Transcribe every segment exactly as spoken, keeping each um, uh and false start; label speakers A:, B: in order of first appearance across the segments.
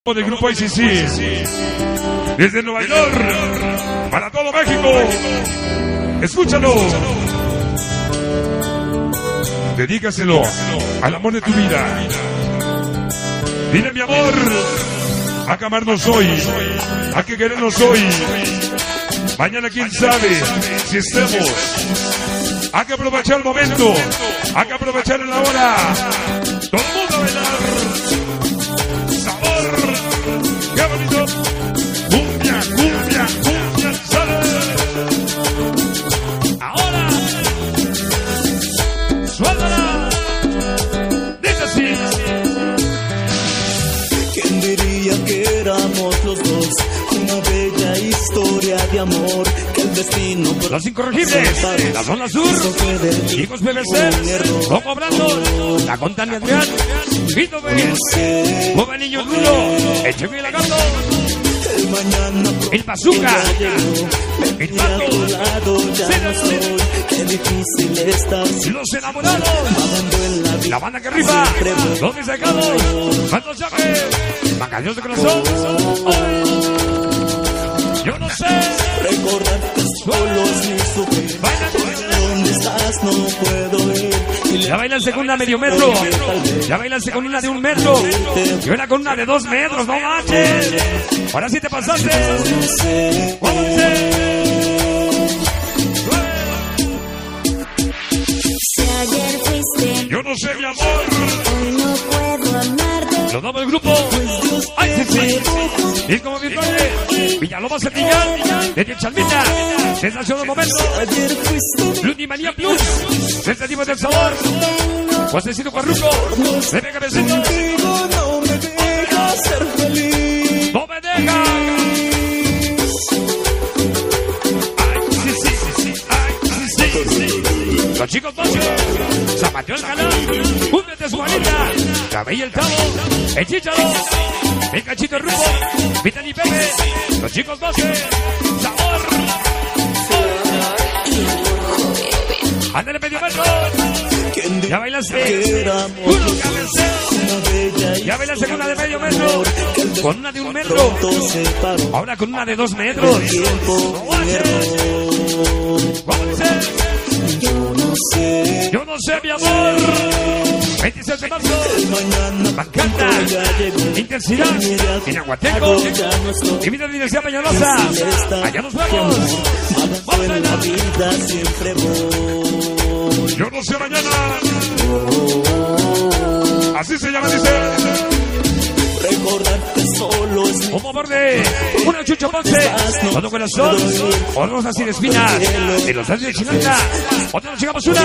A: Del grupo I C C desde Nueva York para todo México. Escúchalo, dedícaselo al amor de tu vida. Dile, mi amor, a que amarnos hoy, a que querernos hoy. Mañana quién sabe si estemos. Hay que aprovechar el momento, hay que aprovechar la hora. Todo el mundo a bailar. ¡Qué bonito! ¡Cumbia, cumbia, cumbia! ¡Sale! ¡Ahora! ¡Suéltala! ¡Dice así!
B: ¿Quién diría que éramos los dos? Una bella historia de amor que el destino...
A: Los incorregibles, la zona sur, Chicos P B C, Loco Brando, la Contania Adrián, Vito Pérez, Joven Niño Rulo, el Checo y la Gato, el Bazooka, el Pato, los enamorados, la banda que rifa, los desecados, Santos Llaves, Macaños de Corazón. Yo no sé
B: recordarte solo es mi sufrir. ¿Dónde estás? No puedo ir.
A: Ya bailan segunda medio metro. Ya bailan con una de un metro. Y ahora con una de dos metros. No manches. Ahora sí te pasaste. ¿Cómo dice? Yo no sé, mi amor.
C: Hoy no puedo amarte.
A: Lo damos el grupo. ¡Ay, sí, sí! Y como mi padre, Villalobos el Millán, desde Chalmita, sensación del momento, Luni Manía Plus, sensativos del sabor, Josecito Cuarruco, Bebe Cabecito,
B: No me dejas ser feliz.
A: ¡No me dejas! ¡Ay, sí, sí, sí, sí! ¡Ay, sí, sí, sí! Los chicos Bocho, Zapateo el canal, Únete su manita, Cabello el Tavo, el Chicharo, el Cachito el Rumbo, Vital y Pepe, los chicos doce, Sabor. Ándale medio metro. Ya bailaste. Uno cabeceo. Ya bailaste con una de medio metro. Con una de un metro. Ahora con una de dos metros. ¿Cómo haces? ¿Cómo dices?
B: Yo no sé.
A: Yo no sé, mi amor. veintiséis de marzo. Bacanta. Intensidad. En Aguateco. Y mira la Universidad Peñalosa. Allá nos vemos. Vamos a
B: la vida siempre voy.
A: Yo no sé mañana. Así se llama, dice.
B: Recordarte solo es mi...
A: Un verde, una Chucho Ponce, otro corazón, otros así de espinas, de los años de Chinanta, otro llegamos una,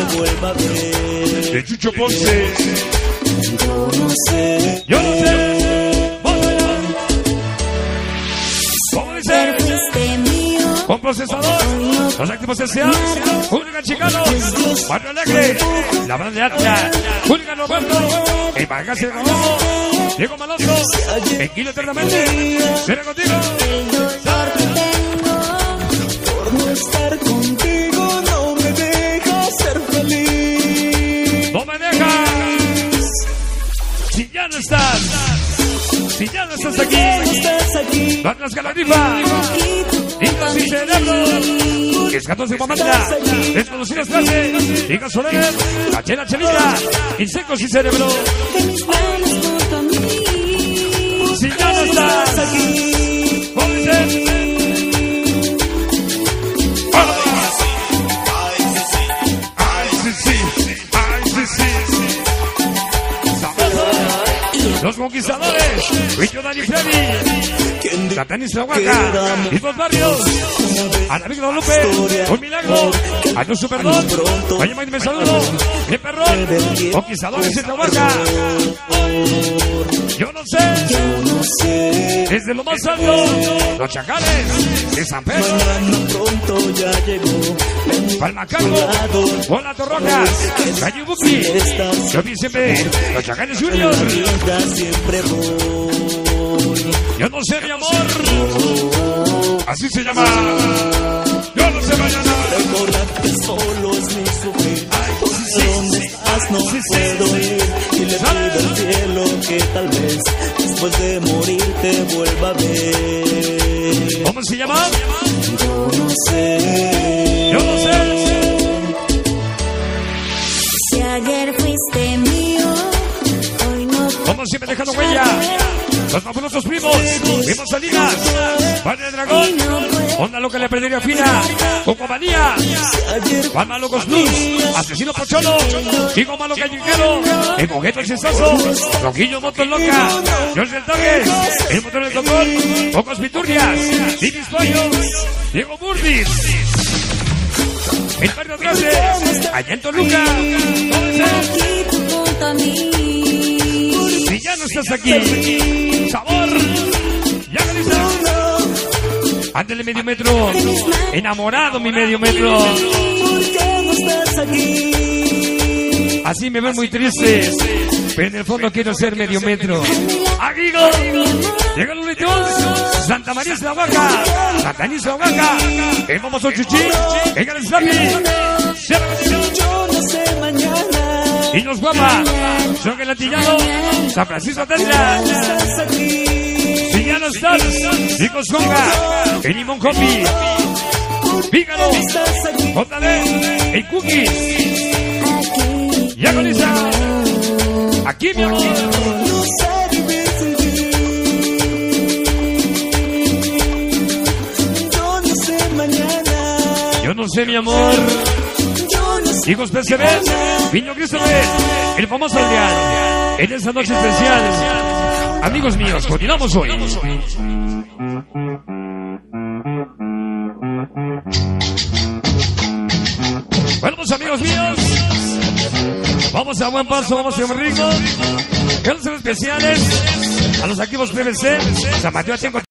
A: de Chucho Ponce.
B: Yo no sé.
A: Yo no sé. ¿Cómo dice? Con procesador, los activos S A, Julio Chicano, Barrio Alegre, la banda de Atlas, Julio Roberto, el Pagase de Robo, Diego Maloso, el Kilo Eternamente, será contigo.
B: Por no estar contigo no me dejas ser feliz.
A: No me dejas. Si ya no estás, si ya no estás aquí,
B: Estás aquí.
A: no Atlas Galarifa. Hijas y cerebros, escatos de Mamanda, desconocidas clases, hijas solenes, la chela chelita, insectos y cerebro. Si ya no estás aquí, ¿cómo dices? Ay, sí, sí, ay, sí, sí. Los conquistadores, Richo, Dani, Freddy, Satán y Slahuaca, y dos barrios, a la Big Lupe, un milagro, a tu superdón, vaya más me saludo, mi perrón, conquistadores y Slahuaca. Yo no sé, desde lo más alto, los chacales de San Pedro,
B: Pronto ya llegó.
A: Palmacargo, Hola Torrocas, Calle Buki, yo vi siempre los chacales Junior.
B: Siempre voy.
A: Yo no sé, mi amor. Así se llama. Yo no sé mañana.
B: Recordarte solo es mi sufrir. ¿Dónde estás? No puedo ir. Y le pido al cielo que tal vez después de morir te vuelva a ver.
A: ¿Cómo se llama?
B: Yo no sé.
A: Yo no sé.
C: Si ayer fuiste mío, hoy no puedo.
A: Como siempre dejando huella. Los fabulosos primos. Vimos Salinas. Padre de Dragón. Onda Loca, la perdería fina. Cocomanía. Juan Malo Blues. Asesino Pocholo. Chico Malo Callejero. El Bogueto Excesoso. Roquillo Moto Loca. George del Toque. El motor del control. Pocos Piturrias. Divis Pollos. Diego Murdis. El barrio Trece. Allá en Toluca.
C: Aquí tú junto a mí.
A: Si ya no estás aquí. Sabor. Ya realizamos. Ándale medio metro. Enamorado mi medio metro.
B: ¿Por qué no estás aquí?
A: Así me ven muy triste, pero en el fondo quiero ser medio metro. ¡Aguigo! Llega los Litones, Santa María es la vaca, Santa Anís la vaca, el famoso Chuchín, venga el Slappy,
B: Yo no sé mañana.
A: y los guapa, son el Antillano, San Francisco Tendra.
B: Estás aquí.
A: Si ya no estás, Chicos Conga, el Limón Copi, Pícaro, J D, el Cookies, ya con esa, aquí mi aquí.
B: No sé vivir sin ti. Yo no sé mañana.
A: Yo no sé mi amor.
B: Yo no sé.
A: Hijos P C B, Niño Christopher, el famoso Adrián, en esta noche especial. Amigos míos, continuamos hoy. Bueno, pues amigos míos, vamos a buen paso, vamos a buen ritmo. Carlos especiales a los activos P V C, San Mateo Atenco.